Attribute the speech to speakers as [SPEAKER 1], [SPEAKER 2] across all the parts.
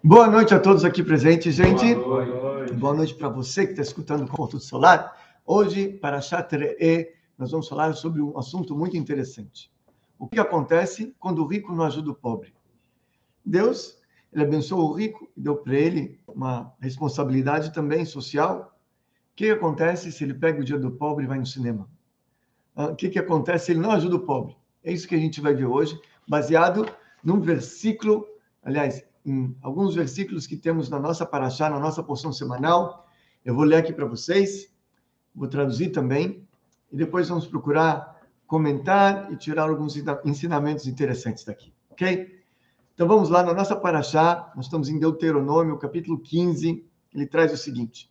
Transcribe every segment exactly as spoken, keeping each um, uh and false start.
[SPEAKER 1] Boa noite a todos aqui presentes, gente.
[SPEAKER 2] Boa noite,
[SPEAKER 1] Boa noite para você que está escutando o conforto do celular. Hoje, para Chatere, nós vamos falar sobre um assunto muito interessante. O que acontece quando o rico não ajuda o pobre? Deus, ele abençoou o rico e deu para ele uma responsabilidade também social. O que acontece se ele pega o dia do pobre e vai no cinema? O que, que acontece se ele não ajuda o pobre? É isso que a gente vai ver hoje, baseado num versículo, aliás, em alguns versículos que temos na nossa paraxá, na nossa porção semanal. Eu vou ler aqui para vocês, vou traduzir também, e depois vamos procurar comentar e tirar alguns ensinamentos interessantes daqui, ok? Então vamos lá, na nossa paraxá, nós estamos em Deuteronômio, capítulo quinze, ele traz o seguinte: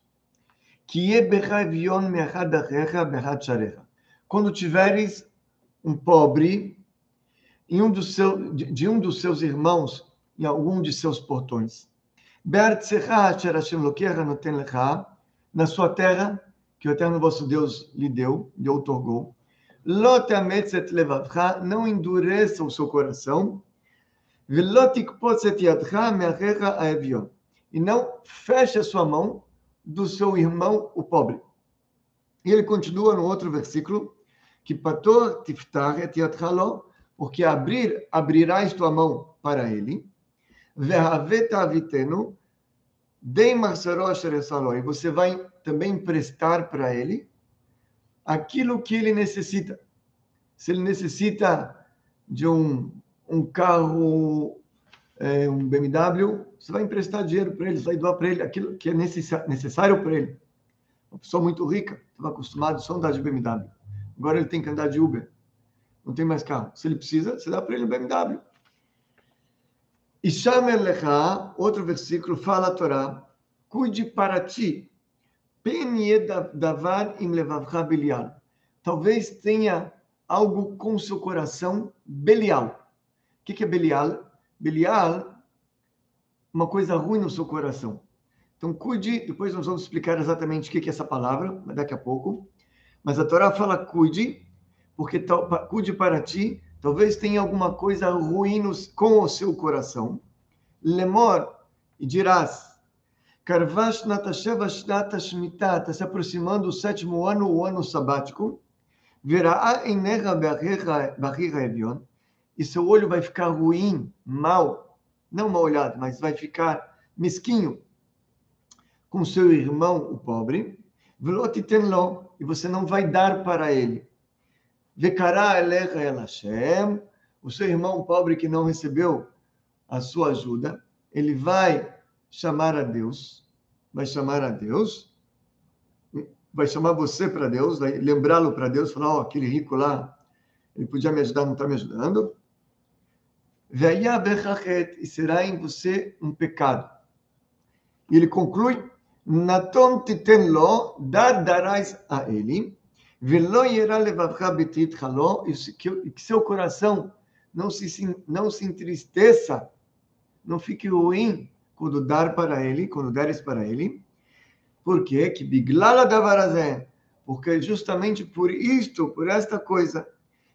[SPEAKER 1] quando tiveres um pobre em um dos seus, de, de um dos seus irmãos, em algum de seus portões, na sua terra, que o Eterno vosso Deus lhe deu, lhe outorgou, não endureça o seu coração, e não feche a sua mão do seu irmão, o pobre. E ele continua no outro versículo, que pator tiftar et yadchalo, porque abrir, abrirás tua mão para ele, e você vai também emprestar para ele aquilo que ele necessita. Se ele necessita de um, um carro, é, um B M W, você vai emprestar dinheiro para ele, você vai doar para ele aquilo que é necessário para ele. Uma pessoa muito rica, estava acostumado só a andar de B M W. Agora ele tem que andar de Uber. Não tem mais carro. Se ele precisa, você dá para ele um B M W. E Shamer Lecha, outro versículo, fala a Torá, cuide para ti, penye davar im levavcha belial. Talvez tenha algo com seu coração belial. O que é belial? Belial, uma coisa ruim no seu coração. Então, cuide, depois nós vamos explicar exatamente o que é essa palavra, daqui a pouco. Mas a Torá fala cuide, porque cuide para ti, talvez tenha alguma coisa ruim com o seu coração. Lemor, e dirás, Karvash Natasheva Shnata Shemitah, está se aproximando o sétimo ano, o ano sabático, Verá Enecha Bachira Evion, e seu olho vai ficar ruim, mal, não mal olhado, mas vai ficar mesquinho com seu irmão, o pobre, Velotitenlo, e você não vai dar para ele. Vekará Elecha El Hashem, o seu irmão pobre que não recebeu a sua ajuda, ele vai chamar a Deus, vai chamar a Deus, vai chamar você para Deus, vai lembrá-lo para Deus, falar, ó, oh, aquele rico lá, ele podia me ajudar, não está me ajudando. E será em você um pecado. E ele conclui, Naton titenlo, darás a ele, velo yera levavcha betit chalo, e que seu coração não se, não se entristeça, não fique ruim quando dar para ele, quando deres para ele. Por quê? Que biglala davarazé, porque justamente por isto, por esta coisa,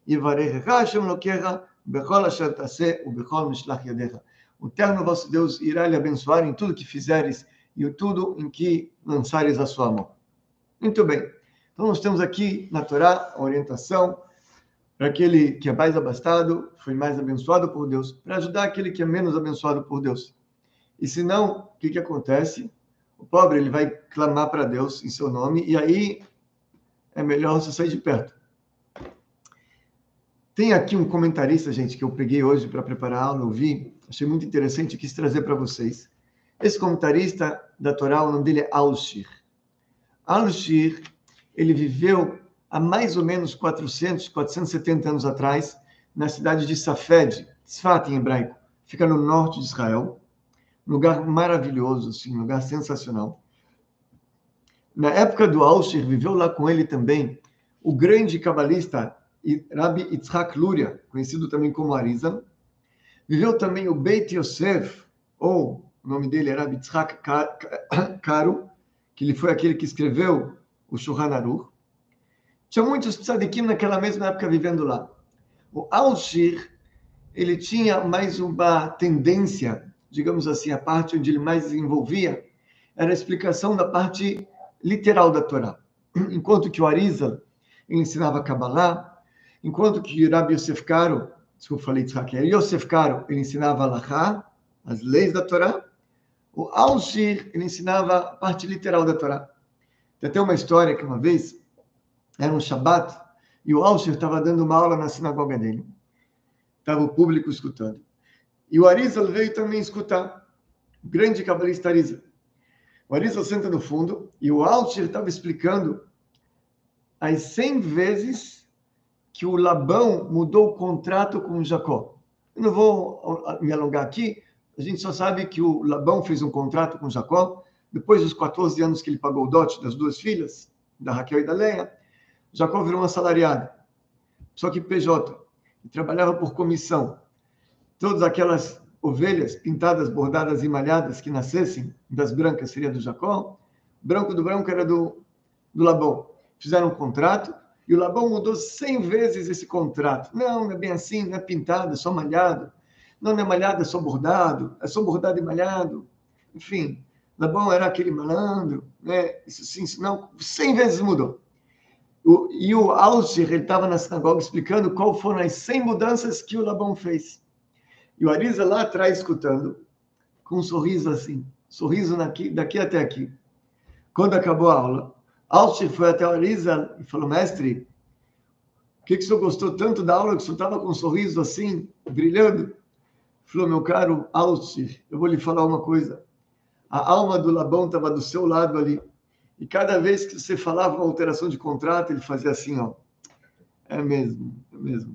[SPEAKER 1] o Eterno vosso Deus irá lhe abençoar em tudo que fizeres e tudo em que lançares a sua mão. Muito bem. Então nós temos aqui na Torá a orientação para aquele que é mais abastado, foi mais abençoado por Deus, para ajudar aquele que é menos abençoado por Deus. E se não, o que, que acontece? O pobre ele vai clamar para Deus em seu nome, e aí é melhor você sair de perto. Tem aqui um comentarista, gente, que eu peguei hoje para preparar a aula, eu vi, achei muito interessante, quis trazer para vocês. Esse comentarista da Torá, o nome dele é Al-Shir. Al-Shir, ele viveu há mais ou menos quatrocentos, quatrocentos e setenta anos atrás, na cidade de Safed, Sfat em hebraico, fica no norte de Israel, um lugar maravilhoso, assim, um lugar sensacional. Na época do Al-Shir, viveu lá com ele também o grande cabalista Rabbi Yitzhak Luria, conhecido também como Arizal. Viveu também o Beit Yosef, ou o nome dele era Rabbi Yitzhak Karo, que ele foi aquele que escreveu o Shulchan Aruch. Tinha muitos tzadikim naquela mesma época vivendo lá. O Al-Shir, ele tinha mais uma tendência digamos assim, a parte onde ele mais desenvolvia, era a explicação da parte literal da Torá. Enquanto que o Arizal ensinava Kabbalah, enquanto que Rabbi Yosef Karo, desculpa, falei Tzhak, Yosef Karo, ele ensinava Halachá, as leis da Torá, o Alshir, ele ensinava a parte literal da Torá. Tem até uma história que uma vez, era um Shabat, e o Alshir estava dando uma aula na sinagoga dele. Estava o público escutando. E o Arizal veio também escutar. O grande cabalista Arizal. O Arizal senta no fundo e o Alshir estava explicando as cem vezes que o Labão mudou o contrato com o Jacó. Eu não vou me alongar aqui, a gente só sabe que o Labão fez um contrato com Jacó, depois dos quatorze anos que ele pagou o dote das duas filhas, da Raquel e da Leia, Jacó virou um assalariado, só que P J, e trabalhava por comissão. Todas aquelas ovelhas pintadas, bordadas e malhadas que nascessem das brancas seria do Jacó, branco do branco era do, do Labão. Fizeram um contrato e o Labão mudou cem vezes esse contrato. Não, não é bem assim, não é pintado, é só malhado. Não, não é malhado, é só bordado. É só bordado e malhado. Enfim, Labão era aquele malandro, né? Isso sim, isso não, cem vezes mudou. O, e o Alshir, ele estava na sinagoga explicando qual foram as cem mudanças que o Labão fez. E o Arizal lá atrás escutando, com um sorriso assim, sorriso daqui, daqui até aqui. Quando acabou a aula, Alshir foi até o Arizal e falou, mestre, por que, que o senhor gostou tanto da aula que o senhor estava com um sorriso assim, brilhando? Falou, meu caro Alshir, eu vou lhe falar uma coisa. A alma do Labão estava do seu lado ali. E cada vez que você falava uma alteração de contrato, ele fazia assim, ó. É mesmo, é mesmo.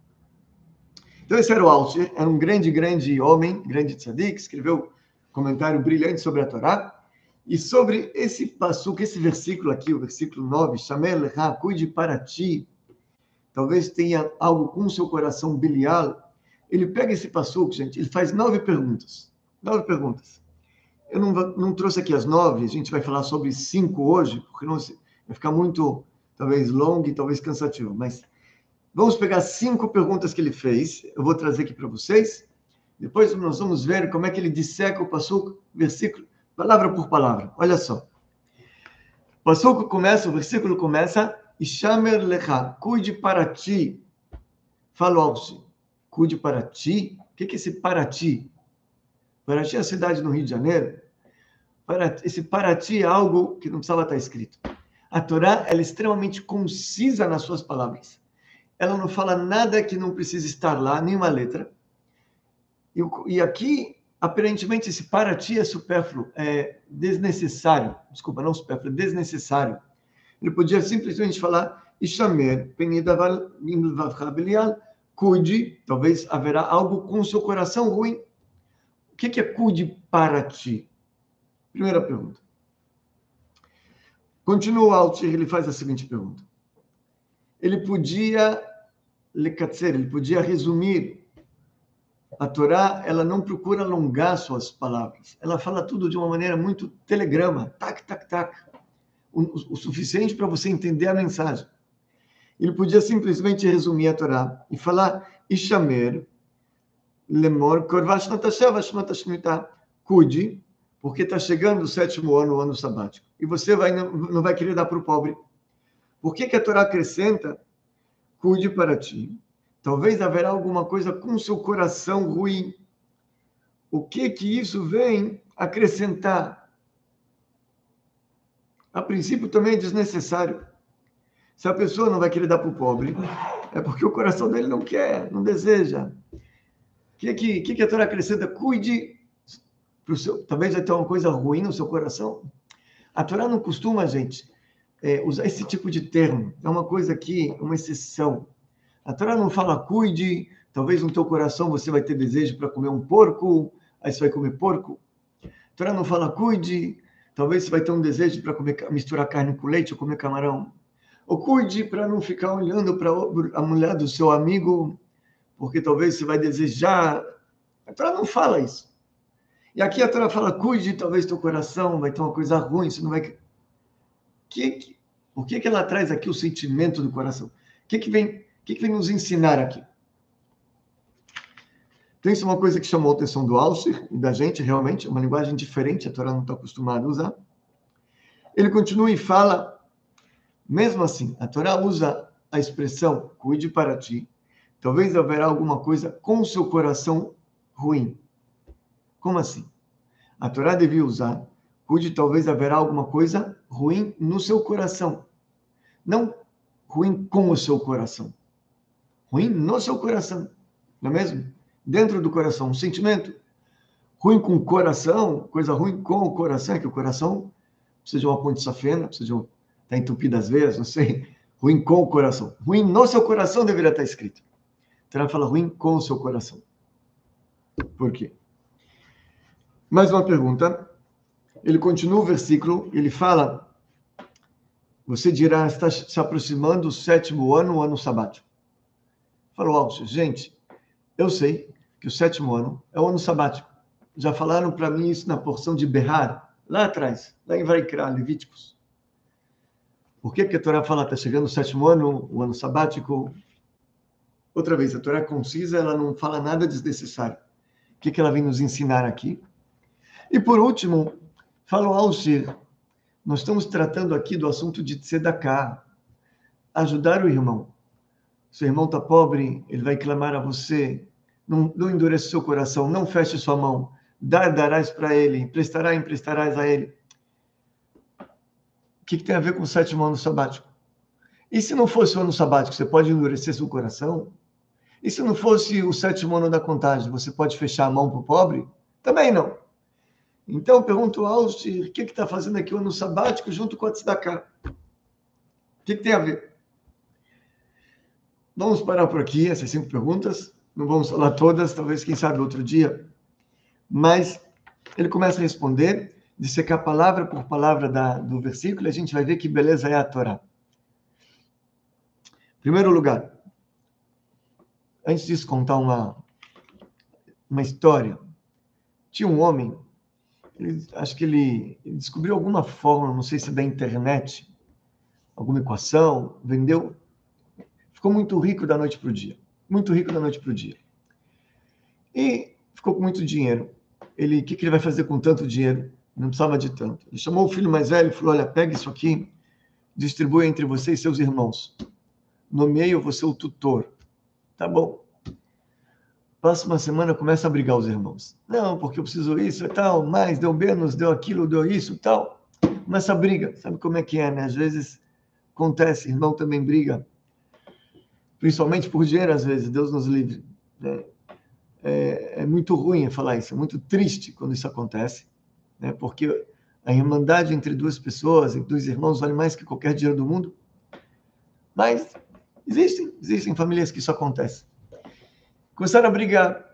[SPEAKER 1] Então esse era o Alshir, era um grande, grande homem, grande tzadik, escreveu um comentário brilhante sobre a Torá. E sobre esse passuco, esse versículo aqui, o versículo nove, Shamer lecha, cuide para ti, talvez tenha algo com o seu coração bilial. Ele pega esse passuco, gente, ele faz nove perguntas. Nove perguntas. Eu não, não trouxe aqui as nove, a gente vai falar sobre cinco hoje, porque não, vai ficar muito, talvez, longo e talvez cansativo. Mas vamos pegar cinco perguntas que ele fez, eu vou trazer aqui para vocês. Depois nós vamos ver como é que ele disseca o passuco, versículo, palavra por palavra. Olha só. O passuco começa, o versículo começa, Ishamer lecha, cuide para ti. Fala Alshir, cuide para ti. O que é esse para ti? Paraty é a cidade no Rio de Janeiro. Esse Paraty é algo que não precisava estar escrito. A Torá ela é extremamente concisa nas suas palavras. Ela não fala nada que não precise estar lá, nenhuma letra. E, e aqui, aparentemente, esse Paraty é supérfluo, é desnecessário. Desculpa, não supérfluo, é desnecessário. Ele podia simplesmente falar Ishamer, Penidaval, Imlvavcha Belial, cuide, talvez haverá algo com o seu coração ruim. O que é cuide para ti? Primeira pergunta. Continua o Alshir, ele faz a seguinte pergunta. Ele podia, ele podia resumir. A Torá, ela não procura alongar suas palavras. Ela fala tudo de uma maneira muito telegrama, tac, tac, tac. O, o, o suficiente para você entender a mensagem. Ele podia simplesmente resumir a Torá e falar Ishamer, Lemor, Korvash Natashev, Shmatashmita, cuide, porque está chegando o sétimo ano, o ano sabático. E você vai, não, não vai querer dar para o pobre. Por que, que a Torá acrescenta? Cuide para ti. Talvez haverá alguma coisa com o seu coração ruim. O que que isso vem acrescentar? A princípio também é desnecessário. Se a pessoa não vai querer dar para o pobre, é porque o coração dele não quer, não deseja. O que, que, que, que a Torá acrescenta? Cuide pro seu, talvez vai ter uma coisa ruim no seu coração. A Torá não costuma, gente, é, usar esse tipo de termo. É uma coisa aqui, uma exceção. A Torá não fala cuide, talvez no teu coração você vai ter desejo para comer um porco, aí você vai comer porco. A Torá não fala cuide, talvez você vai ter um desejo para comer, misturar carne com leite ou comer camarão. Ou cuide para não ficar olhando para a mulher do seu amigo, porque talvez você vai desejar. A Torá não fala isso. E aqui a Torá fala, cuide, talvez teu coração vai ter uma coisa ruim, você não vai... Que, por que, que ela traz aqui o sentimento do coração? O que, que, vem, que, que vem nos ensinar aqui? Então, isso é uma coisa que chamou a atenção do Alcir e da gente, realmente, é uma linguagem diferente, a Torá não está acostumada a usar. Ele continua e fala, mesmo assim, a Torá usa a expressão cuide para ti, talvez haverá alguma coisa com o seu coração ruim. Como assim? A Torá devia usar, cuide, talvez haverá alguma coisa ruim no seu coração. Não ruim com o seu coração. Ruim no seu coração. Não é mesmo? Dentro do coração, um sentimento. Ruim com o coração, coisa ruim com o coração, é que o coração precisa de uma ponte safena, precisa de um... está entupido às vezes, não sei. Ruim com o coração. Ruim no seu coração deveria estar escrito. Então ela fala ruim com o seu coração. Por quê? Mais uma pergunta. Ele continua o versículo, ele fala, você dirá, está se aproximando o sétimo ano, o ano sabático. Falou, Alcio, gente, eu sei que o sétimo ano é o ano sabático. Já falaram para mim isso na porção de Berrar, lá atrás, lá em Vaikra, Levíticos. Por que, que a Torá fala, está chegando o sétimo ano, o ano sabático? Outra vez, a Torá é concisa, ela não fala nada desnecessário. O que, que ela vem nos ensinar aqui? E por último, fala o Alcir, nós estamos tratando aqui do assunto de tzedakah, ajudar o irmão. Seu irmão está pobre, ele vai clamar a você, não, não endureça o seu coração, não feche sua mão, dar, darás para ele, emprestará, emprestarás a ele. O que, que tem a ver com o sétimo ano sabático? E se não fosse o ano sabático, você pode endurecer seu coração? E se não fosse o sétimo ano da contagem, você pode fechar a mão para o pobre? Também não. Então, pergunto ao Alcir, o que está fazendo aqui o ano sabático junto com a tzedakah? O que, que tem a ver? Vamos parar por aqui, essas cinco perguntas. Não vamos falar todas, talvez, quem sabe, outro dia. Mas ele começa a responder, dissecar palavra por palavra da, do versículo, e a gente vai ver que beleza é a Torá. Em primeiro lugar, antes disso, contar uma, uma história. Tinha um homem, ele, acho que ele, ele descobriu alguma fórmula, não sei se é da internet, alguma equação, vendeu, ficou muito rico da noite para o dia. Muito rico da noite para o dia. E ficou com muito dinheiro. Ele, o que, que ele vai fazer com tanto dinheiro? Não precisava de tanto. Ele chamou o filho mais velho e falou, olha, pega isso aqui, distribui entre você e seus irmãos. Nomeei você o tutor. Tá bom. Próxima semana começa a brigar os irmãos. Não, porque eu preciso isso e tal, mais, deu menos, deu aquilo, deu isso e tal. Começa a briga. Sabe como é que é, né? Às vezes acontece, irmão também briga. Principalmente por dinheiro, às vezes, Deus nos livre. Né? É, é muito ruim falar isso, é muito triste quando isso acontece, né? Porque a irmandade entre duas pessoas, entre dois irmãos, vale mais que qualquer dinheiro do mundo. Mas existem, existem famílias que isso acontece. Começaram a brigar.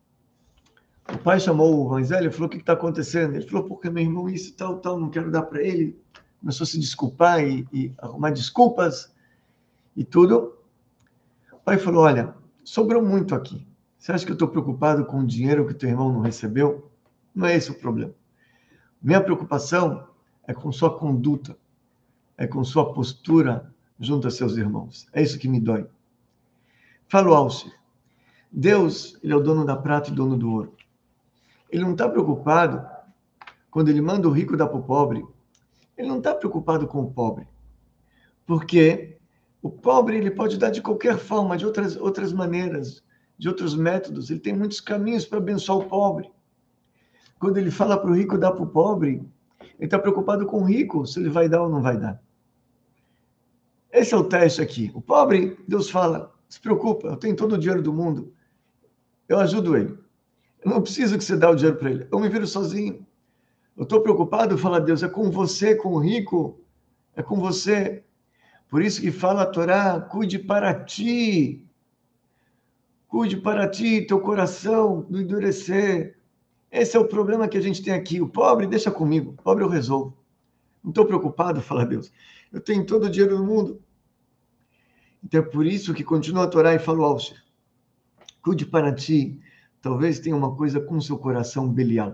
[SPEAKER 1] O pai chamou o mais velho e falou, o que está acontecendo? Ele falou, porque meu irmão isso, tal, tal, não quero dar para ele. Começou a se desculpar e, e arrumar desculpas e tudo. O pai falou, olha, sobrou muito aqui. Você acha que eu estou preocupado com o dinheiro que teu irmão não recebeu? Não é esse o problema. Minha preocupação é com sua conduta, é com sua postura junto a seus irmãos. É isso que me dói. Fala o Alcir. Deus, ele é o dono da prata e dono do ouro. Ele não está preocupado quando ele manda o rico dar para o pobre. Ele não está preocupado com o pobre. Porque o pobre ele pode dar de qualquer forma, de outras, outras maneiras, de outros métodos. Ele tem muitos caminhos para abençoar o pobre. Quando ele fala para o rico dar para o pobre, ele está preocupado com o rico, se ele vai dar ou não vai dar. Esse é o teste aqui. O pobre, Deus fala, se preocupa, eu tenho todo o dinheiro do mundo. Eu ajudo ele. Eu não preciso que você dê o dinheiro para ele. Eu me viro sozinho. Eu estou preocupado, fala Deus, é com você, com o rico, é com você. Por isso que fala a Torá, cuide para ti. Cuide para ti, teu coração, não endurecer. Esse é o problema que a gente tem aqui. O pobre, deixa comigo. O pobre eu resolvo. Não estou preocupado, fala Deus. Eu tenho todo o dinheiro do mundo. Então é por isso que continua a Torá e fala o Alcir. Cuide para ti. Talvez tenha uma coisa com o seu coração Belial.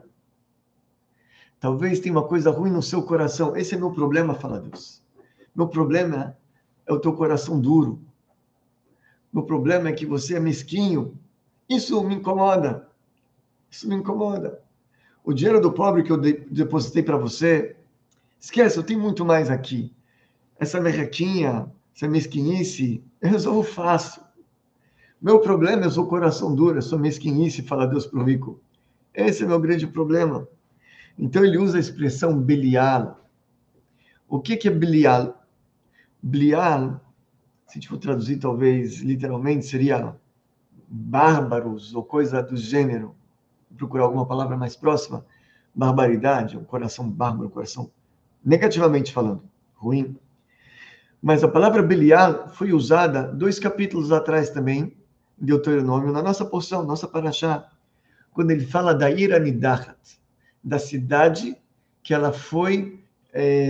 [SPEAKER 1] Talvez tenha uma coisa ruim no seu coração. Esse é meu problema, fala Deus. Meu problema é o teu coração duro. Meu problema é que você é mesquinho Isso me incomoda. Isso me incomoda. O dinheiro do pobre que eu depositei para você, esquece, eu tenho muito mais aqui. Essa merrequinha, essa mesquinice, eu resolvo fácil. Meu problema, eu sou coração duro, eu sou mesquinice, fala Deus para o rico. Esse é meu grande problema. Então ele usa a expressão Belial. O que, que é Belial? Belial, se a gente for traduzir talvez literalmente, seria bárbaros ou coisa do gênero. Vou procurar alguma palavra mais próxima. Barbaridade, um coração bárbaro, um coração negativamente falando, ruim. Mas a palavra Belial foi usada dois capítulos atrás também, em Deuteronômio, na nossa porção, nossa paraxá, quando ele fala da Ira Nidachat, da cidade que ela foi, é,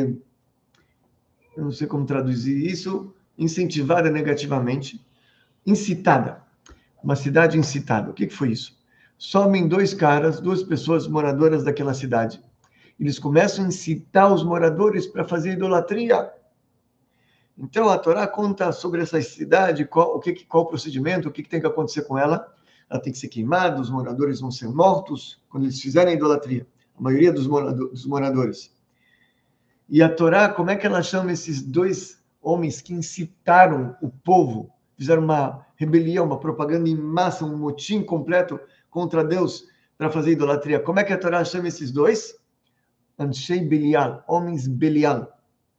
[SPEAKER 1] eu não sei como traduzir isso, incentivada negativamente, incitada, uma cidade incitada. O que foi isso? Somem dois caras, duas pessoas moradoras daquela cidade. Eles começam a incitar os moradores para fazer idolatria. Então, a Torá conta sobre essa cidade, qual o, que, qual o procedimento, o que, que tem que acontecer com ela. Ela tem que ser queimada, os moradores vão ser mortos quando eles fizerem a idolatria. A maioria dos, morador, dos moradores. E a Torá, como é que ela chama esses dois homens que incitaram o povo, fizeram uma rebelião, uma propaganda em massa, um motim completo contra Deus para fazer idolatria? Como é que a Torá chama esses dois? Anshei Belial, homens Belial.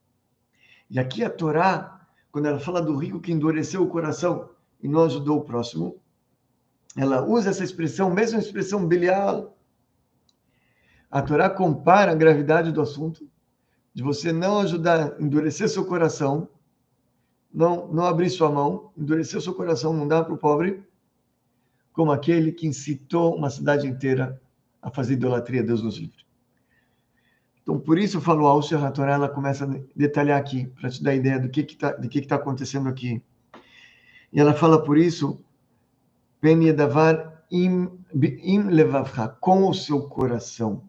[SPEAKER 1] E aqui a Torá, quando ela fala do rico que endureceu o coração e não ajudou o próximo, ela usa essa expressão, mesma expressão Belial. A Torá compara a gravidade do assunto, de você não ajudar, endurecer seu coração, não, não abrir sua mão, endurecer seu coração, não dar para o pobre, como aquele que incitou uma cidade inteira a fazer idolatria, Deus nos livre. Então, por isso eu falo ao Alcer, a Torá, ela começa a detalhar aqui, para te dar ideia do que está que que que tá acontecendo aqui. E ela fala por isso, Pen yedavar im, im levavcha, com o seu coração.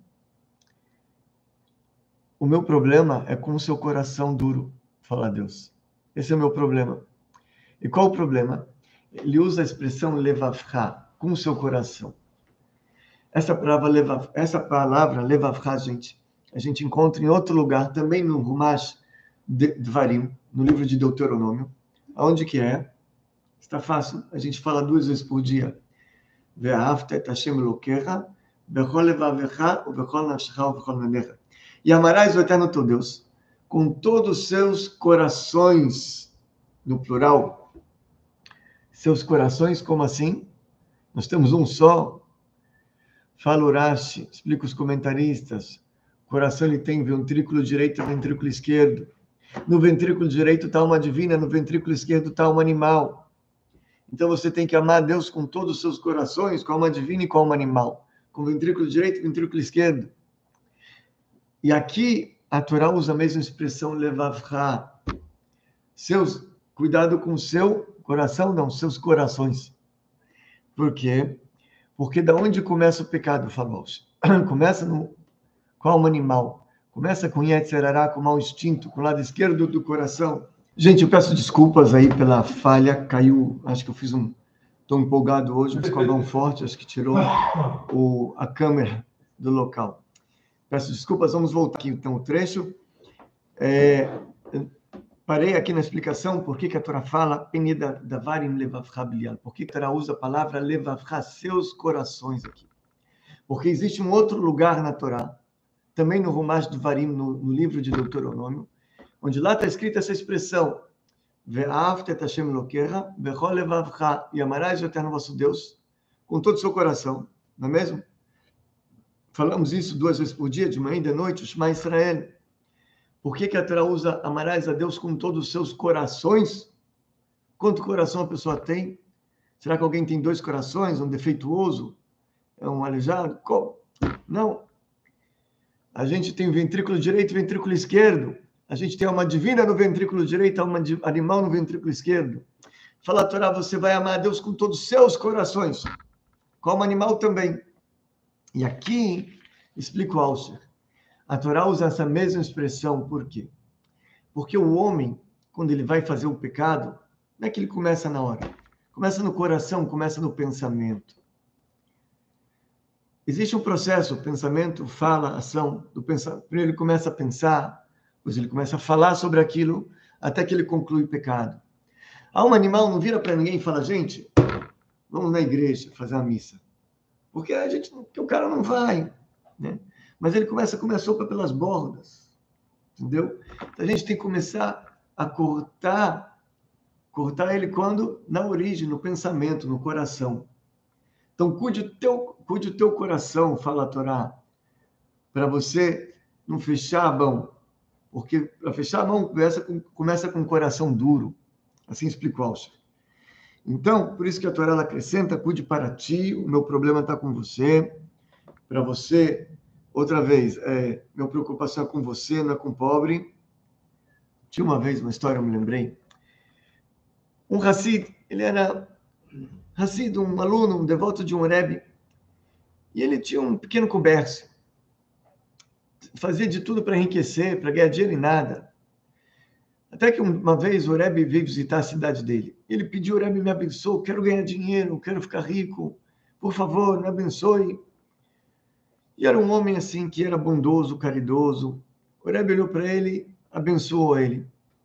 [SPEAKER 1] O meu problema é com o seu coração duro, fala Deus. Esse é o meu problema. E qual o problema? Ele usa a expressão levavcha, com o seu coração. Essa palavra, levav, essa palavra levavcha, gente, a gente encontra em outro lugar, também no Rumash Dvarim, no livro de Deuteronômio. Aonde que é? Está fácil, a gente fala duas vezes por dia. Ve'ahavta et Hashem Elokecha, bechol levavecha, ubechol nafshecha, ubechol manecha. E amarás o eterno teu Deus com todos os seus corações, no plural. Seus corações, como assim? Nós temos um só. Fala Urashi, explica os comentaristas. O coração ele tem ventrículo direito e ventrículo esquerdo. No ventrículo direito está uma divina, no ventrículo esquerdo está um animal. Então você tem que amar Deus com todos os seus corações, com a alma divina e com a alma animal. Com o ventrículo direito e ventrículo esquerdo. E aqui a Torá usa a mesma expressão levavcha. Seus, cuidado com o seu coração, não, seus corações. Por quê? Porque da onde começa o pecado, Famoso? Começa no, com a alma animal. Começa com Yetzerará, com o mau instinto, com o lado esquerdo do coração. Gente, eu peço desculpas aí pela falha, caiu, acho que eu fiz um, estou empolgado hoje, um escovão forte, acho que tirou o, a câmera do local. Peço desculpas, vamos voltar aqui então o trecho. É, parei aqui na explicação por que, que a Torá fala Penida Davarim Levavcha Belial. Por que a Torá usa a palavra Levavcha, seus corações aqui? Porque existe um outro lugar na Torá, também no Rumash Dvarim, no, no livro de Deuteronômio, onde lá está escrita essa expressão Ve'ahavta et Hashem Elokecha, bechol levavcha, e amarás o eterno vosso Deus com todo o seu coração, não é mesmo? Falamos isso duas vezes por dia, de manhã e de noite, o Shema Israel. Por que, que a Torá usa amarás a Deus com todos os seus corações? Quanto coração a pessoa tem? Será que alguém tem dois corações, um defeituoso? É um aleijado? Como? Não. A gente tem o ventrículo direito e o ventrículo esquerdo. A gente tem alma divina no ventrículo direito, alma animal no ventrículo esquerdo. Fala a Torá, você vai amar a Deus com todos os seus corações. Com alma animal também. E aqui, explica o Alcer, a Torá usa essa mesma expressão, por quê? Porque o homem, quando ele vai fazer o pecado, não é que ele começa na hora. Começa no coração, começa no pensamento. Existe um processo, pensamento, fala, ação. Do pensamento. Primeiro ele começa a pensar, depois ele começa a falar sobre aquilo, até que ele conclui o pecado. Há um animal, não vira para ninguém e fala, gente, vamos na igreja fazer uma missa. Porque a gente, porque o cara não vai, né? Mas ele começa a comer a sopa pelas bordas, entendeu? Então a gente tem que começar a cortar, cortar ele quando? Na origem, no pensamento, no coração. Então cuide o teu, cuide o teu coração, fala a Torá, para você não fechar a mão. Porque para fechar a mão começa com, começa com o coração duro. Assim explicou Alcher. Então, por isso que a Torá ela acrescenta, cuide para ti, o meu problema está com você, para você, outra vez, é, minha preocupação é com você, não é com o pobre. Tinha uma vez uma história, eu me lembrei, um Hassid, ele era Hassid, um aluno, um devoto de um Rebbe, e ele tinha um pequeno comércio, fazia de tudo para enriquecer, para ganhar dinheiro e nada. Até que uma vez o Rebbe veio visitar a cidade dele. Ele pediu, o Rebbe me abençoe, quero ganhar dinheiro, quero ficar rico, por favor, me abençoe. E era um homem assim, que era bondoso, caridoso. O Rebbe olhou para ele, abençoou ele.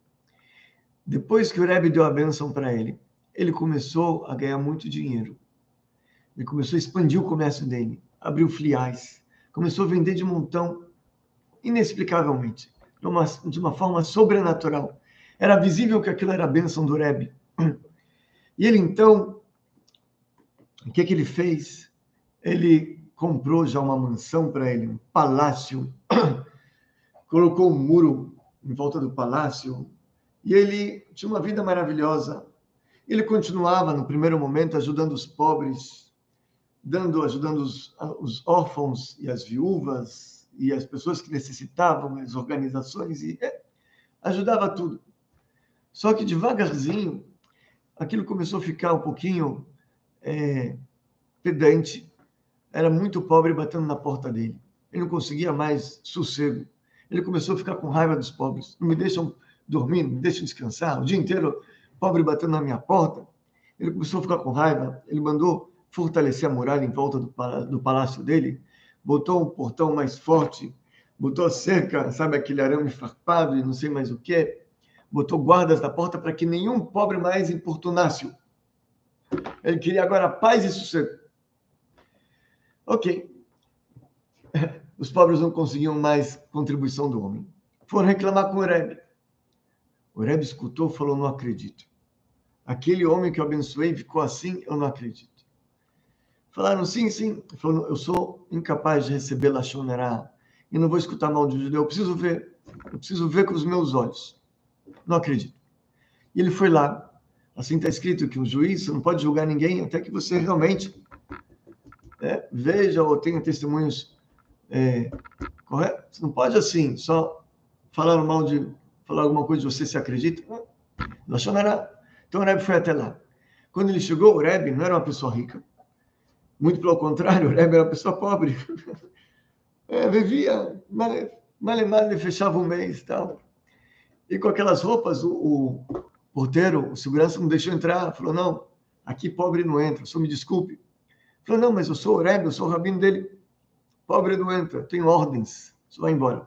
[SPEAKER 1] Depois que o Rebbe deu a bênção para ele, ele começou a ganhar muito dinheiro. Ele começou a expandir o comércio dele, abriu filiais, começou a vender de montão, inexplicavelmente. De uma, de uma forma sobrenatural. Era visível que aquilo era a bênção do Rebbe. E ele, então, o que, que ele fez? Ele comprou já uma mansão para ele, um palácio, colocou um muro em volta do palácio, e ele tinha uma vida maravilhosa. Ele continuava, no primeiro momento, ajudando os pobres, dando, ajudando os, os órfãos e as viúvas, e as pessoas que necessitavam, as organizações, e é, ajudava tudo. Só que devagarzinho, aquilo começou a ficar um pouquinho é, pedante. Era muito pobre batendo na porta dele. Ele não conseguia mais sossego. Ele começou a ficar com raiva dos pobres. Não me deixam dormir, não me deixam descansar. O dia inteiro, pobre batendo na minha porta. Ele começou a ficar com raiva. Ele mandou fortalecer a muralha em volta do, do palácio dele, botou um portão mais forte, botou a cerca, sabe, aquele arame farpado e não sei mais o que, botou guardas na porta para que nenhum pobre mais importunasse-o. Ele queria agora paz e sossego. Ok. Os pobres não conseguiam mais contribuição do homem. Foram reclamar com o Rebbe. O Rebbe escutou e falou, não acredito. Aquele homem que eu abençoei ficou assim, eu não acredito. Falaram, sim, sim. Ele falou, eu sou incapaz de receber Lashon Hará e não vou escutar mal de um judeu. Eu preciso ver. Eu preciso ver com os meus olhos. Não acredito. E ele foi lá. Assim está escrito que um juiz não pode julgar ninguém até que você realmente é, veja ou tenha testemunhos é, corretos. Você não pode assim, só falar mal de... falar alguma coisa de você, se acredita. Lashon Hará. Então o Rebbe foi até lá. Quando ele chegou, o Rebbe não era uma pessoa rica. Muito pelo contrário, o Rebbe era uma pessoa pobre. É, vivia, mal, mal, mal, ele fechava um mês e tal. E com aquelas roupas, o, o porteiro, o segurança não deixou entrar. Falou, não, aqui pobre não entra, só me desculpe. Falou, não, mas eu sou o Rebbe, eu sou o rabino dele. Pobre não entra, tem ordens, só vai embora.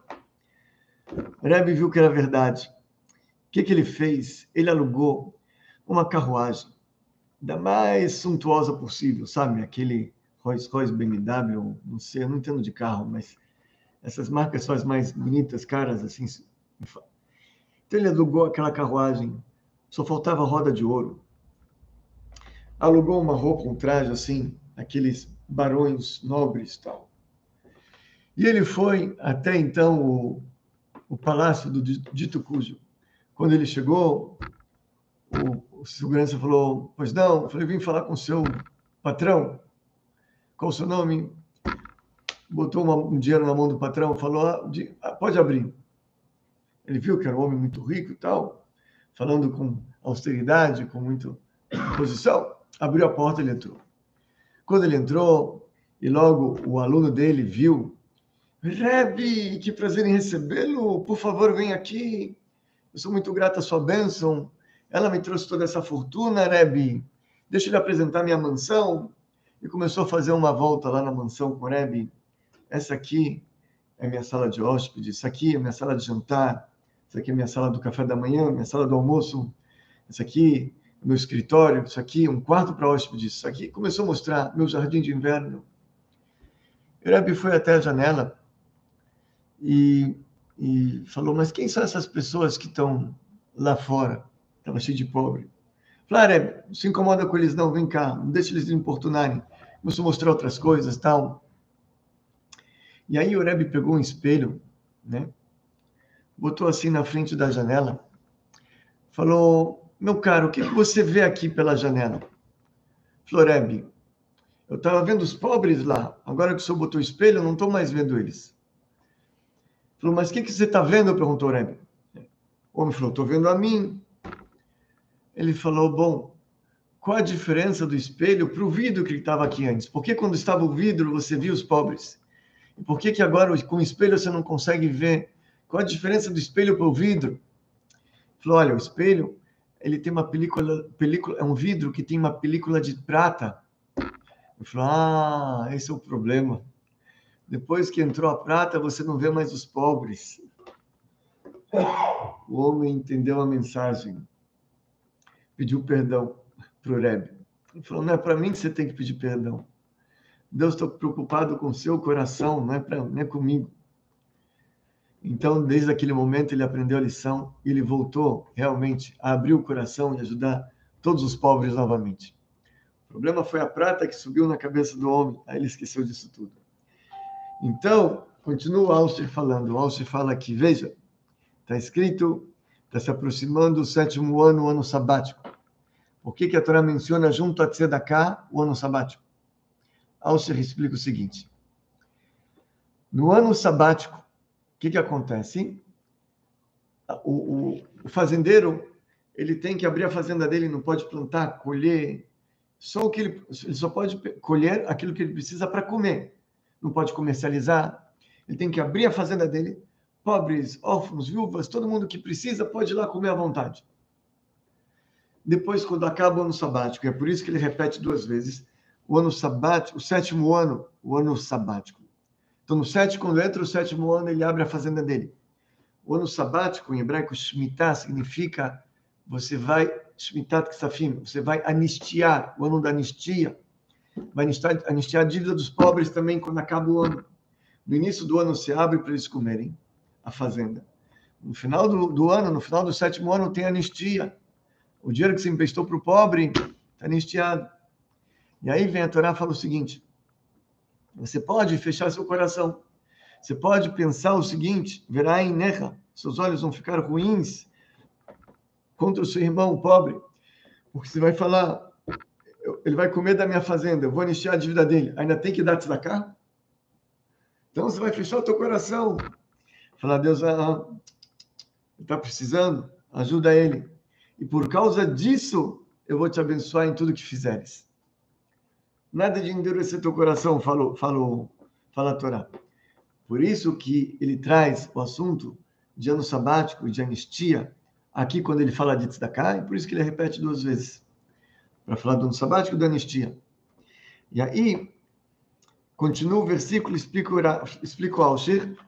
[SPEAKER 1] O Rebbe viu que era verdade. O que, que ele fez? Ele alugou uma carruagem da mais suntuosa possível, sabe? Aquele Rolls Royce, B M W, não sei, eu não entendo de carro, mas essas marcas são as mais bonitas, caras, assim. Então ele alugou aquela carruagem, só faltava roda de ouro. Alugou uma roupa, um traje, assim, aqueles barões nobres e tal. E ele foi até, então, o, o palácio do dito cujo. Quando ele chegou, o, o segurança falou, pois não, eu falei, vim falar com o seu patrão. Qual o seu nome? Botou uma, um dinheiro na mão do patrão, falou, ah, de, ah, pode abrir. Ele viu que era um homem muito rico e tal, falando com austeridade, com muita posição, abriu a porta e ele entrou. Quando ele entrou, e logo o aluno dele viu, Rebbe, que prazer em recebê-lo, por favor, vem aqui, eu sou muito grato à sua bênção, ela me trouxe toda essa fortuna, Rebbe, deixa eu lhe apresentar minha mansão. E começou a fazer uma volta lá na mansão com o Rebbe. Essa aqui é minha sala de hóspedes, isso aqui é minha sala de jantar, isso aqui é minha sala do café da manhã, minha sala do almoço, isso aqui é meu escritório, isso aqui é um quarto para hóspedes, isso aqui. Começou a mostrar meu jardim de inverno. O Rebbe foi até a janela e, e falou, mas quem são essas pessoas que estão lá fora? Estava cheio de pobre. Falei, ah, Rebbe, não se incomoda com eles não, vem cá, não deixa eles importunarem. Começou a mostrar outras coisas, tal. E aí o Rebbe pegou um espelho, né? Botou assim na frente da janela, falou, meu caro, o que, que você vê aqui pela janela? Falou, Rebbe, eu estava vendo os pobres lá, agora que o senhor botou o espelho, eu não estou mais vendo eles. Falou, mas o que, que você está vendo? Perguntou o Rebbe. O homem falou, estou vendo a mim. Ele falou, bom, qual a diferença do espelho para o vidro que estava aqui antes? Por que quando estava o vidro você via os pobres? E por que que agora com o espelho você não consegue ver? Qual a diferença do espelho para o vidro? Falou, olha, o espelho, ele tem uma película, película, é um vidro que tem uma película de prata. Ele falou, ah, esse é o problema. Depois que entrou a prata, você não vê mais os pobres. O homem entendeu a mensagem. Pediu perdão para o Rebbe. Ele falou, não é para mim que você tem que pedir perdão. Deus está preocupado com o seu coração, não é, pra, não é comigo. Então, desde aquele momento, ele aprendeu a lição e ele voltou realmente a abrir o coração e ajudar todos os pobres novamente. O problema foi a prata que subiu na cabeça do homem, aí ele esqueceu disso tudo. Então, continua o Alster falando. O Alster fala aqui, veja, está escrito, está se aproximando o sétimo ano, o ano sabático. Por que que a Torá menciona junto a Tzedakah o ano sabático? Alster explica o seguinte. No ano sabático, o que que acontece? O, o, o fazendeiro, ele tem que abrir a fazenda dele, não pode plantar, colher, só o que ele, ele só pode colher aquilo que ele precisa para comer. Não pode comercializar. Ele tem que abrir a fazenda dele. Pobres, órfãos, viúvas, todo mundo que precisa pode ir lá comer à vontade. Depois, quando acaba o ano sabático, é por isso que ele repete duas vezes, o ano sabático, o sétimo ano, o ano sabático. Então, no sétimo, quando entra o sétimo ano, ele abre a fazenda dele. O ano sabático, em hebraico, Shemitah, significa você vai, Shmitat Ksafim, você vai anistiar, o ano da anistia. Vai anistiar, anistiar a dívida dos pobres também quando acaba o ano. No início do ano, você abre para eles comerem a fazenda. No final do, do ano, no final do sétimo ano, tem anistia. O dinheiro que você emprestou para o pobre está anistiado. E aí vem a Torá e fala o seguinte, você pode fechar seu coração. Você pode pensar o seguinte, verá em Necha, seus olhos vão ficar ruins contra o seu irmão pobre, porque você vai falar, ele vai comer da minha fazenda, eu vou anistiar a dívida dele, ainda tem que dar tzedakah? Então você vai fechar o teu coração. Falar, Deus, ah, ele está precisando, ajuda ele. E por causa disso, eu vou te abençoar em tudo que fizeres. Nada de endurecer teu coração, falou, falou, fala a Torá. Por isso que ele traz o assunto de ano sabático e de anistia, aqui quando ele fala de tzedakah, e por isso que ele repete duas vezes, para falar do ano sabático e da anistia. E aí, continua o versículo, explica o, explica o Alshir,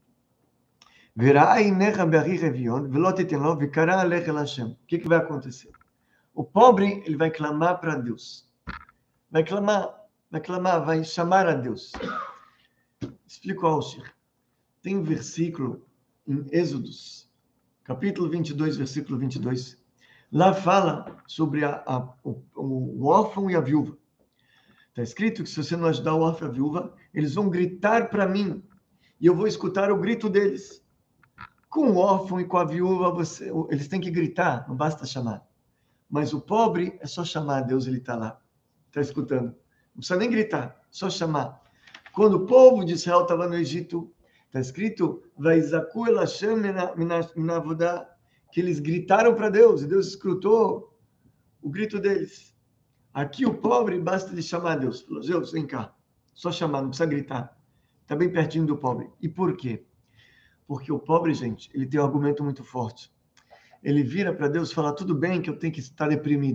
[SPEAKER 1] o que que vai acontecer? O pobre, ele vai clamar para Deus. Vai clamar, vai clamar, vai chamar a Deus. Explica o Alshir. Tem um versículo em Êxodos, capítulo vinte e dois, versículo vinte e dois. Lá fala sobre a, a, o, o órfão e a viúva. Está escrito que se você não ajudar o órfão e a viúva, eles vão gritar para mim e eu vou escutar o grito deles. Com o órfão e com a viúva, você, eles têm que gritar, não basta chamar. Mas o pobre é só chamar a Deus, ele está lá, está escutando. Não precisa nem gritar, só chamar. Quando o povo de Israel estava no Egito, está escrito, Vaizaku el Hashem minavodá, que eles gritaram para Deus, e Deus escutou o grito deles. Aqui o pobre, basta ele chamar a Deus. Falou, Deus, vem cá, só chamar, não precisa gritar. Está bem pertinho do pobre. E por quê? Porque o pobre, gente, ele tem um argumento muito forte. Ele vira para Deus e fala, tudo bem que eu tenho que estar deprimido,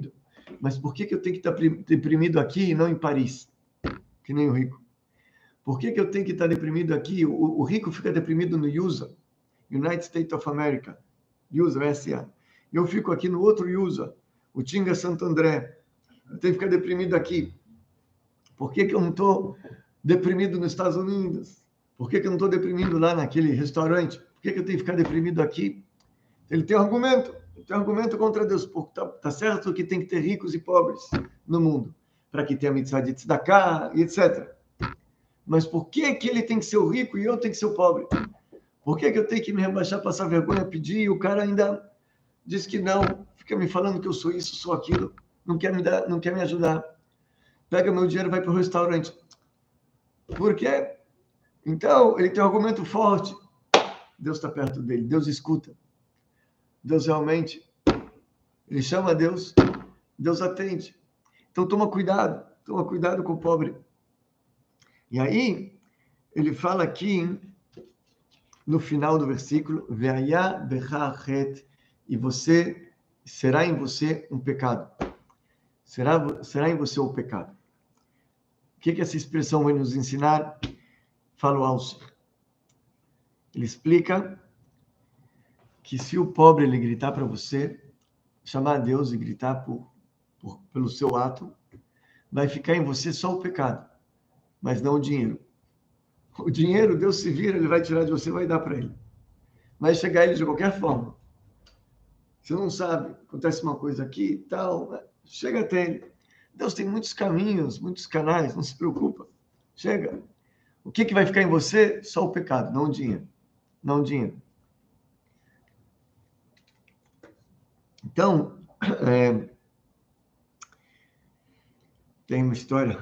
[SPEAKER 1] Mas por que, que eu tenho que estar deprimido aqui e não em Paris? Que nem o rico. Por que, que eu tenho que estar deprimido aqui? O, o rico fica deprimido no U S A, United States of America, U S A, U S A. Eu fico aqui no outro U S A, o Tinga Santo André. Eu tenho que ficar deprimido aqui. Por que, que eu não estou deprimido nos Estados Unidos? Por que, que eu não estou deprimido lá naquele restaurante? Por que, que eu tenho que ficar deprimido aqui? Ele tem um argumento. Ele tem um argumento contra Deus. Porque tá, tá certo que tem que ter ricos e pobres no mundo, para que tenha mitzvah de tzedakah e etcétera. Mas por que, que ele tem que ser o rico e eu tenho que ser o pobre? Por que, que eu tenho que me rebaixar, passar vergonha, pedir, e o cara ainda diz que não, fica me falando que eu sou isso, sou aquilo, não quer me dar, não quer me ajudar. Pega meu dinheiro e vai para o restaurante. Por quê? Então, ele tem um argumento forte. Deus está perto dele, Deus escuta. Deus realmente, ele chama a Deus, Deus atende. Então, toma cuidado, toma cuidado com o pobre. E aí, ele fala aqui, no final do versículo, Ve'aya becha chet, e você, será em você um pecado. Será, será em você o pecado. O que, que essa expressão vai nos ensinar? Fala o Alcer. Ele explica que se o pobre ele gritar para você, chamar a Deus e gritar por, por, pelo seu ato, vai ficar em você só o pecado, mas não o dinheiro. O dinheiro, Deus se vira, ele vai tirar de você e vai dar para ele. Vai chegar ele de qualquer forma. Você não sabe, acontece uma coisa aqui e tal, chega até ele. Deus tem muitos caminhos, muitos canais, não se preocupa. Chega. O que, que vai ficar em você? Só o pecado, não o dinheiro. Não o dinheiro. Então, é, tem uma história,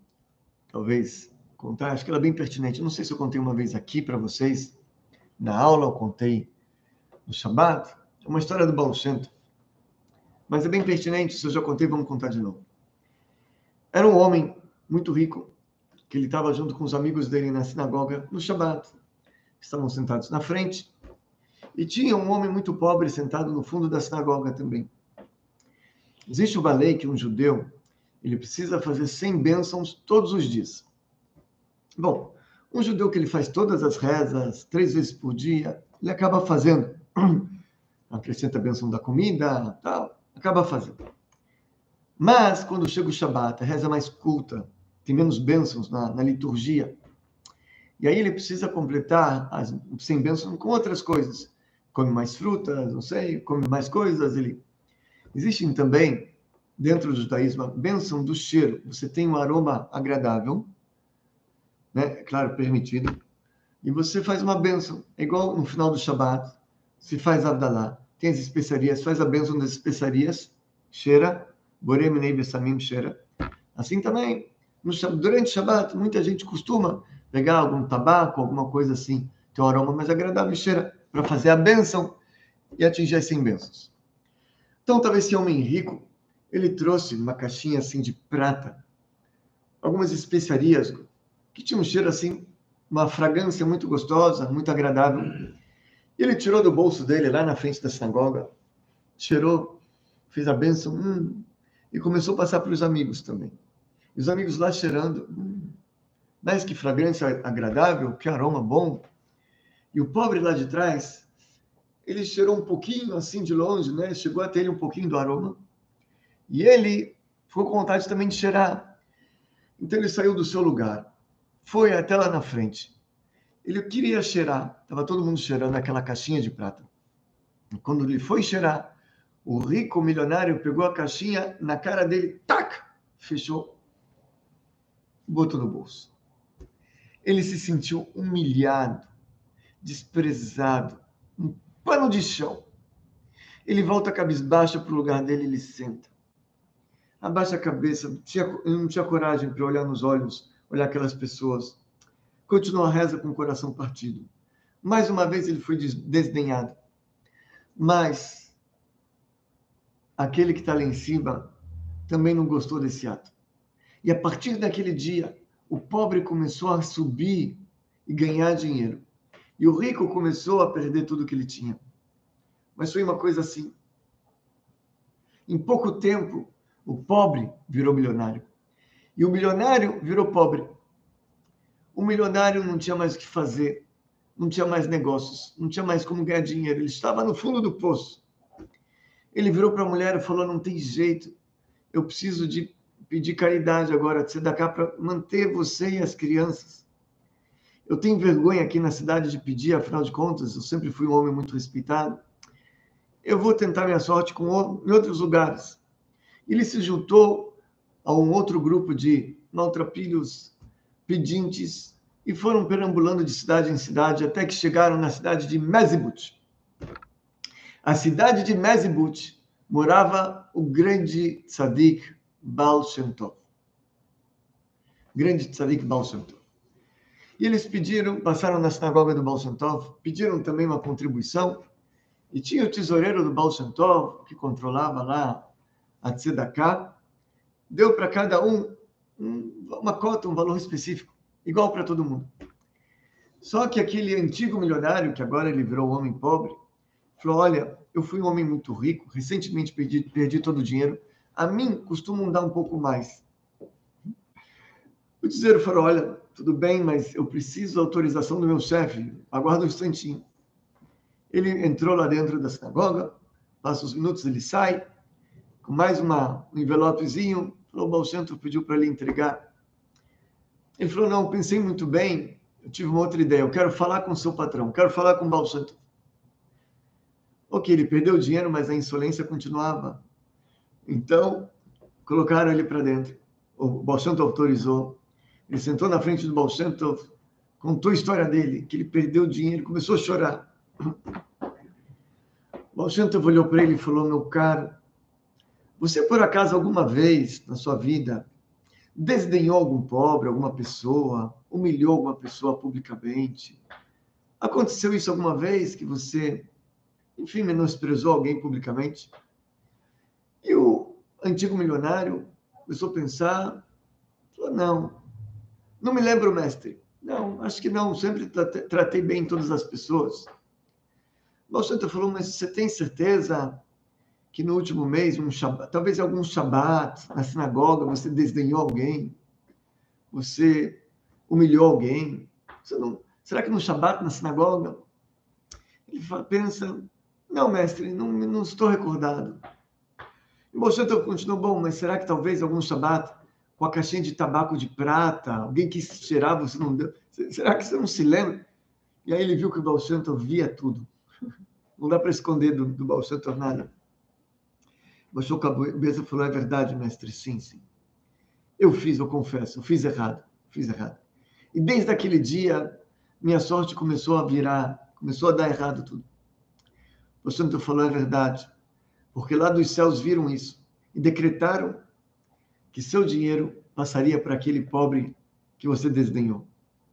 [SPEAKER 1] talvez contar, acho que ela é bem pertinente. Eu não sei se eu contei uma vez aqui para vocês, na aula, eu contei no Shabbat, é uma história do Baal Shem Tov. Mas é bem pertinente, se eu já contei, vamos contar de novo. Era um homem muito rico, que ele estava junto com os amigos dele na sinagoga no Shabbat. Estavam sentados na frente. E tinha um homem muito pobre sentado no fundo da sinagoga também. Existe uma lei que um judeu ele precisa fazer cem bênçãos todos os dias. Bom, um judeu que ele faz todas as rezas, três vezes por dia, ele acaba fazendo. Acrescenta a bênção da comida, tal, acaba fazendo. Mas, quando chega o Shabat, a reza mais culta, tem menos bênçãos na, na liturgia, e aí ele precisa completar as cem bênçãos com outras coisas. Come mais frutas, não sei, come mais coisas. Ele... Existem também, dentro do judaísmo, a bênção do cheiro. Você tem um aroma agradável, né? Claro, permitido, e você faz uma bênção. É igual no final do Shabat, se faz Abdalá, tem as especiarias, faz a bênção das especiarias, cheira, Borei Minei Bessamim cheira. Assim também, no, durante o Shabat, muita gente costuma pegar algum tabaco, alguma coisa assim, tem um aroma mais agradável, cheira, para fazer a bênção e atingir as cem bênçãos. Então, talvez esse homem rico, ele trouxe uma caixinha assim de prata, algumas especiarias que tinham um cheiro assim, uma fragrância muito gostosa, muito agradável. E ele tirou do bolso dele, lá na frente da sinagoga, cheirou, fez a bênção, hum, e começou a passar para os amigos também. E os amigos lá cheirando, hum, mas que fragrância agradável, que aroma bom. E o pobre lá de trás, ele cheirou um pouquinho assim de longe, né? Chegou até ele um pouquinho do aroma. E ele ficou com vontade também de cheirar. Então ele saiu do seu lugar, foi até lá na frente. Ele queria cheirar, estava todo mundo cheirando aquela caixinha de prata. E quando ele foi cheirar, o rico milionário pegou a caixinha na cara dele, tac, fechou, botou no bolso. Ele se sentiu humilhado, desprezado, um pano de chão. Ele volta cabisbaixa para o lugar dele e ele senta. Abaixa a cabeça, ele não tinha coragem para olhar nos olhos, olhar aquelas pessoas. Continua a reza com o coração partido. Mais uma vez ele foi desdenhado. Mas aquele que está lá em cima também não gostou desse ato. E a partir daquele dia, o pobre começou a subir e ganhar dinheiro. E o rico começou a perder tudo que ele tinha. Mas foi uma coisa assim. Em pouco tempo, O pobre virou milionário. E o milionário virou pobre. O milionário não tinha mais o que fazer, não tinha mais negócios, não tinha mais como ganhar dinheiro. Ele estava no fundo do poço. Ele virou para a mulher e falou, não tem jeito, eu preciso de pedir caridade agora, de tzedakah, para manter você e as crianças. Eu tenho vergonha aqui na cidade de pedir, afinal de contas, eu sempre fui um homem muito respeitado. Eu vou tentar minha sorte com, em outros lugares. Ele se juntou a um outro grupo de maltrapilhos, pedintes, e foram perambulando de cidade em cidade, até que chegaram na cidade de Mezibut. A cidade de Mezibut morava o grande tzadik Baal Shem Tov. Grande tzadik Baal Shem Tov. E eles pediram, passaram na sinagoga do Baal Shem Tov, pediram também uma contribuição, e tinha o tesoureiro do Baal Shem Tov, que controlava lá a tzedakah, deu para cada um uma cota, um valor específico, igual para todo mundo. Só que aquele antigo milionário, que agora ele virou um homem pobre, falou, olha, eu fui um homem muito rico, recentemente perdi, perdi todo o dinheiro, a mim costumam dar um pouco mais. O tesoureiro falou, olha, tudo bem, mas eu preciso da autorização do meu chefe, aguarda um instantinho. Ele entrou lá dentro da sinagoga, passa uns minutos, ele sai, com mais uma, um envelopezinho, falou, o Baal Shem Tov pediu para ele entregar. Ele falou, não, pensei muito bem, eu tive uma outra ideia, eu quero falar com o seu patrão, quero falar com o Baal Shem Tov. Ok, ele perdeu o dinheiro, mas a insolência continuava. Então, colocaram ele para dentro. O Baal Shem Tov autorizou. Ele sentou na frente do Baal Shem Tov, contou a história dele, que ele perdeu o dinheiro, começou a chorar. O Baal Shem Tov olhou para ele e falou, meu caro, você por acaso alguma vez na sua vida desdenhou algum pobre, alguma pessoa, humilhou alguma pessoa publicamente? Aconteceu isso alguma vez que você, enfim, menosprezou alguém publicamente? E o antigo milionário começou a pensar, falou, não, não me lembro, mestre. Não, acho que não, sempre tratei bem todas as pessoas. O Baal Shem Tov falou, mas você tem certeza que no último mês, um Shabbat, talvez algum Shabbat, na sinagoga, você desdenhou alguém? Você humilhou alguém? Você não, será que no Shabbat, na sinagoga? Ele fala, pensa, não, mestre, não, não estou recordado. E o Baal Shem Tov continuou, bom, mas será que talvez algum Shabbat com a caixinha de tabaco de prata, alguém quis cheirar, você não deu? Será que você não se lembra? E aí ele viu que o Baal Shem Tov via tudo. Não dá para esconder do, do Baal Shem Tov nada. Baixou a cabeça e falou, é verdade, mestre, sim, sim. Eu fiz, eu confesso, eu fiz errado, fiz errado. E desde aquele dia, minha sorte começou a virar, começou a dar errado tudo. O Baal Shem Tov falou, é verdade, porque lá dos céus viram isso e decretaram que seu dinheiro passaria para aquele pobre que você desdenhou.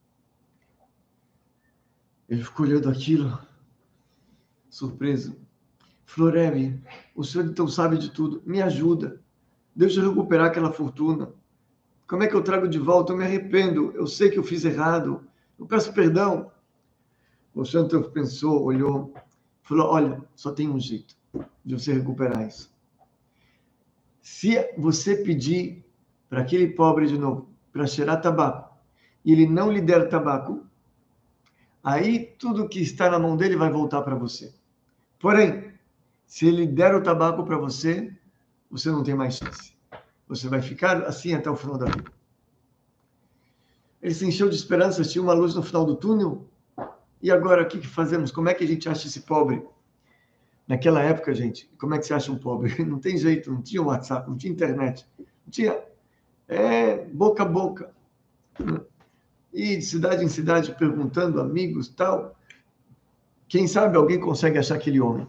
[SPEAKER 1] Ele ficou olhando aquilo, surpreso. Falou, Rebbe, o senhor então sabe de tudo, me ajuda, deixa eu recuperar aquela fortuna. Como é que eu trago de volta? Eu me arrependo, eu sei que eu fiz errado, eu peço perdão. O Baal Shem Tov pensou, olhou, falou, olha, só tem um jeito de você recuperar isso. Se você pedir para aquele pobre de novo, para cheirar tabaco, e ele não lhe der tabaco, aí tudo que está na mão dele vai voltar para você. Porém, se ele der o tabaco para você, você não tem mais chance. Você vai ficar assim até o final da vida. Ele se encheu de esperança, tinha uma luz no final do túnel. E agora, o que, que fazemos? Como é que a gente acha esse pobre? Naquela época, gente, como é que você acha um pobre? Não tem jeito, não tinha WhatsApp, não tinha internet. Não tinha... É boca a boca. E de cidade em cidade, perguntando, amigos, tal. Quem sabe alguém consegue achar aquele homem.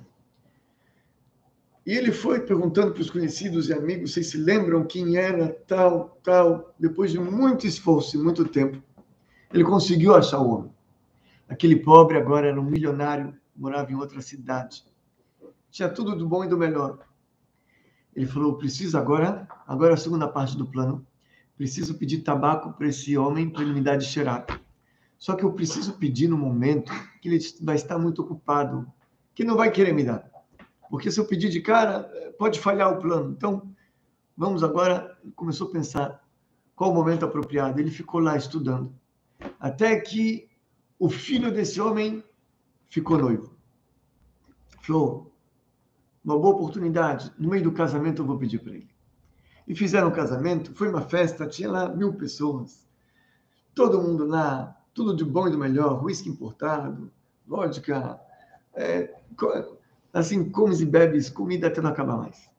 [SPEAKER 1] E ele foi perguntando para os conhecidos e amigos, vocês se lembram quem era, tal, tal. Depois de muito esforço e muito tempo, ele conseguiu achar o homem. Aquele pobre agora era um milionário, morava em outra cidade. Tinha tudo do bom e do melhor. Ele falou, preciso agora, agora a segunda parte do plano, preciso pedir tabaco para esse homem para ele me dar de cheirar. Só que eu preciso pedir no momento que ele vai estar muito ocupado, que não vai querer me dar. Porque se eu pedir de cara, pode falhar o plano. Então, vamos agora... Começou a pensar qual o momento apropriado. Ele ficou lá estudando. Até que o filho desse homem ficou noivo. Falou, uma boa oportunidade, no meio do casamento eu vou pedir para ele. E fizeram o casamento, foi uma festa, tinha lá mil pessoas. Todo mundo lá, tudo de bom e do melhor, uísque importado, vodka, é, assim, comes e bebes, comida até não acabar mais.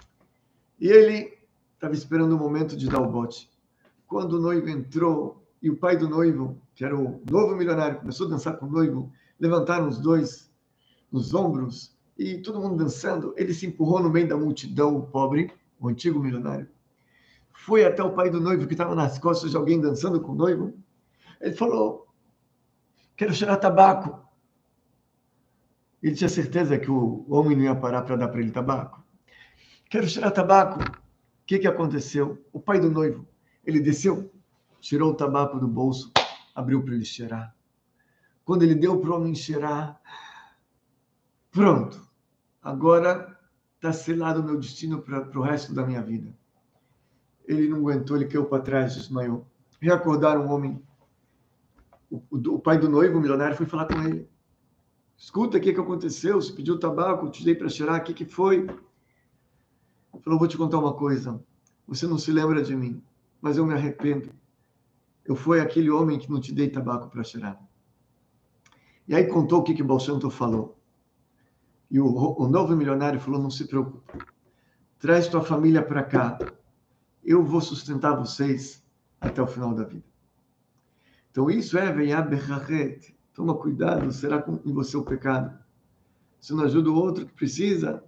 [SPEAKER 1] E ele estava esperando o momento de dar o bote. Quando o noivo entrou, e o pai do noivo, que era o novo milionário, começou a dançar com o noivo, levantaram os dois nos ombros, e todo mundo dançando, ele se empurrou no meio da multidão, o pobre, o antigo milionário, foi até o pai do noivo, que estava nas costas de alguém dançando com o noivo. Ele falou, quero cheirar tabaco. Ele tinha certeza que o homem não ia parar para dar para ele tabaco. Quero cheirar tabaco. O que, que aconteceu? O pai do noivo, ele desceu, tirou o tabaco do bolso, abriu para ele cheirar. Quando ele deu para o homem cheirar, pronto, agora está selado o meu destino para o resto da minha vida. Ele não aguentou, ele caiu para trás, desmaiou. Reacordaram o homem. O, o, o pai do noivo, o milionário, foi falar com ele. Escuta, o que, que aconteceu? Você pediu tabaco, te dei para cheirar, o que, que foi? Ele falou, vou te contar uma coisa. Você não se lembra de mim, mas eu me arrependo. Eu fui aquele homem que não te dei tabaco para cheirar. E aí contou o que, que o Baal Shem Tov falou. E o, o novo milionário falou, não se preocupe. Traz tua família para cá. Eu vou sustentar vocês até o final da vida. Então, isso é veiá becharet. Toma cuidado, será em você o pecado. Se não ajuda o outro que precisa,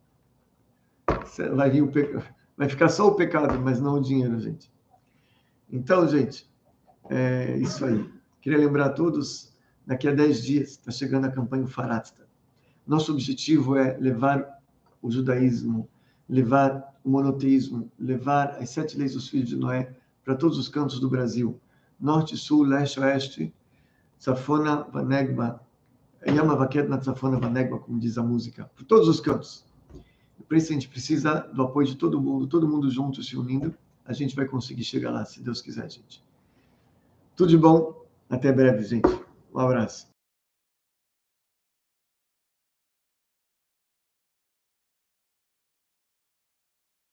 [SPEAKER 1] vai, vir o peca... vai ficar só o pecado, mas não o dinheiro, gente. Então, gente, é isso aí. Queria lembrar a todos, daqui a dez dias está chegando a campanha Faratzta. Nosso objetivo é levar o judaísmo, levar o monoteísmo, levar as sete leis dos filhos de Noé para todos os cantos do Brasil. Norte, sul, leste, oeste, Tzafona, Vanegba, Yama Vaquetna, Tzafona, Vanegba, como diz a música, por todos os cantos. Por isso a gente precisa do apoio de todo mundo, todo mundo junto, se unindo, a gente vai conseguir chegar lá, se Deus quiser, gente. Tudo de bom, até breve, gente. Um abraço.